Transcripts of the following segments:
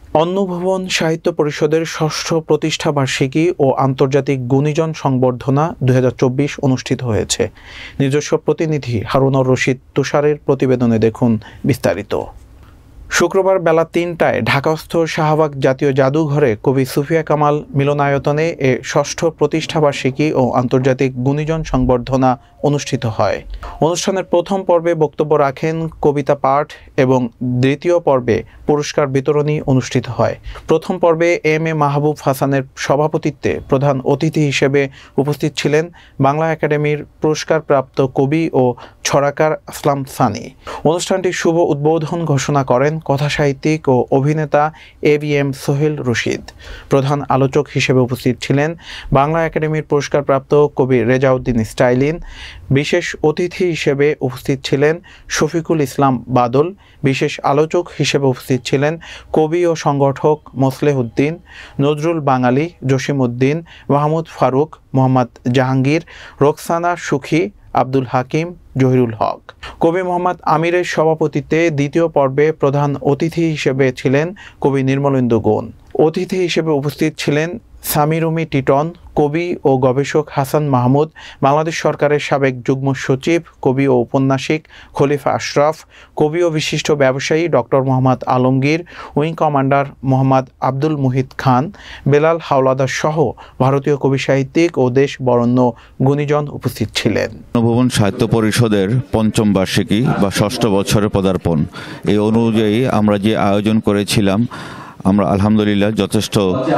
অন্নভুবন সাহিত্য পরিষদের ষষ্ঠ প্রতিষ্ঠা বার্ষিকী ও আন্তর্জাতিক গুণীজন সংবর্ধনা 2024 অনুষ্ঠিত হয়েছে। নিজস্ব প্রতিনিধি হারুনুর রশিদ তুষারের প্রতিবেদনে দেখুন বিস্তারিত। শুক্রবার বেলা ৩টায় ঢাকাস্থ শাহবাগ জাতীয় জাদুঘরে কবি সুফিয়া কামাল মিলনায়তনে এ ষষ্ঠ প্রতিষ্ঠাবার্ষিকী ও আন্তর্জাতিক গুণীজন সংবর্ধনা অনুষ্ঠিত হয়। অনুষ্ঠানের প্রথম পর্বে বক্তব্য রাখেন কবিতা পাঠ এবং দ্বিতীয় পর্বে পুরস্কার বিতরণী অনুষ্ঠিত হয়। প্রথম পর্বে এম এ মাহবুব হাসানের সভাপতিত্বে প্রধান অতিথি হিসেবে উপস্থিত ছিলেন বাংলা একাডেমির পুরস্কারপ্রাপ্ত কবি ও ছড়াকার আসলাম সানি। অনুষ্ঠানটির শুভ উদ্বোধন ঘোষণা করেন কথাসাহিত্যিক ও অভিনেতা ABM সোহেল রশিদ। প্রধান আলোচক হিসেবে উপস্থিত ছিলেন বাংলা একাডেমির পুরস্কারপ্রাপ্ত কবি রেজাউদ্দিন স্টাইলিন। বিশেষ অতিথি হিসেবে উপস্থিত ছিলেন শফিকুল ইসলাম বাদল। বিশেষ আলোচক হিসেবে উপস্থিত ছিলেন কবি ও সংগঠক মোসলেহ উদ্দিন, নজরুল বাঙালি, জসিম উদ্দিন, মাহমুদ ফারুক, মোহাম্মদ জাহাঙ্গীর, রোকসানা সুখী, আব্দুল হাকিম, জহিরুল হক। কবি মোহাম্মদ আমিরের সভাপতিত্বে দ্বিতীয় পর্বে প্রধান অতিথি হিসেবে ছিলেন কবি নির্মলেন্দু গুণ। অতিথি হিসেবে উপস্থিত ছিলেন সামিরুমি টিটন, কবি ও গবেষক হাসান মাহমুদ, বাংলাদেশ সরকারের সাবেক যুগ্ম সচিব, কবি ও উপন্যাসিক খলিফা আশরাফ, কবি ও বিশিষ্ট ব্যবসায়ী doctor Mohammad Alamgir, wing commander Mohammad Abdul Muhit Khan, Belal Howlader সহ ভারতীয় কবি সাহিত্যিক ও দেশ বরেণ্য গুণীজন উপস্থিত ছিলেন। অন্নভুবন সাহিত্য পরিষদের পঞ্চম বার্ষিকী বা ষষ্ঠ বছরের পদার্পণ, এই অনুযায়ী আমরা যে আয়োজন করেছিলাম আমরা আলহামদুলিল্লাহ যথেষ্ট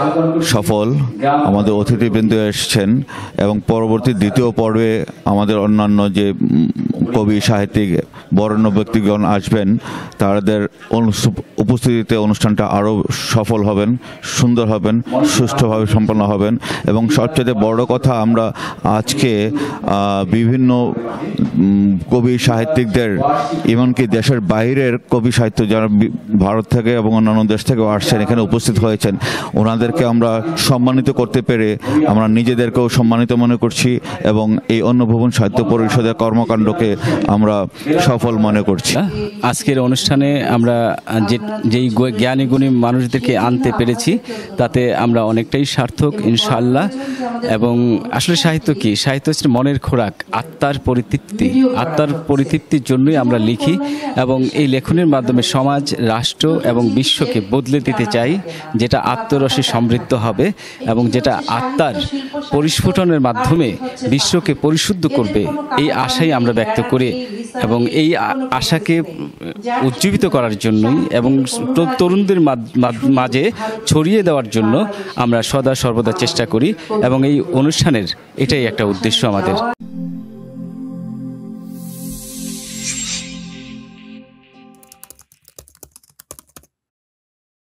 সফল। আমাদের অতিথিবৃন্দ এসেছেন এবং পরবর্তী দ্বিতীয় পর্বে আমাদের অন্যান্য যে কবি সাহিত্যিক বরেণ্য ব্যক্তিগণ আসবেন, তাদের উপস্থিতিতে অনুষ্ঠানটা আরও সফল হবেন, সুন্দর হবেন, সুষ্ঠুভাবে সম্পন্ন হবেন। এবং সবচেয়ে বড় কথা, আমরা আজকে বিভিন্ন কবি সাহিত্যিকদের, এমনকি দেশের বাইরের কবি সাহিত্য যারা ভারত থেকে এবং অন্যান্য দেশ থেকেও আসছেন, এখানে উপস্থিত হয়েছেন, ওনাদেরকে আমরা সম্মানিত করতে পেরে আমরা নিজেদেরকেও সম্মানিত মনে করছি এবং এই অন্নভুবন সাহিত্য পরিষদের কর্মকাণ্ডকে আমরা সফল মনে করছি। আজকের অনুষ্ঠানে আমরা যেই জ্ঞানী গুণী মানুষদেরকে আনতে পেরেছি তাতে আমরা অনেকটাই সার্থক ইনশাআল্লাহ। এবং আসলে সাহিত্য কি? সাহিত্য হচ্ছে মনের খোরাক, আত্মার পরিতৃপ্তি। আত্মার পরিতৃপ্তির জন্যই আমরা লিখি এবং এই লেখনের মাধ্যমে সমাজ, রাষ্ট্র এবং বিশ্বকে বদলে দিতে চাই, যেটা আত্মরসে সমৃদ্ধ হবে এবং যেটা আত্মার পরিস্ফুটনের মাধ্যমে বিশ্বকে পরিশুদ্ধ করবে, এই আশাই আমরা ব্যক্ত করি। এবং এই আশাকে উজ্জীবিত করার জন্যই এবং তরুণদের মাঝে ছড়িয়ে দেওয়ার জন্য আমরা সদা সর্বদা চেষ্টা করি এবং এই অনুষ্ঠানের এটাই একটা উদ্দেশ্য আমাদের।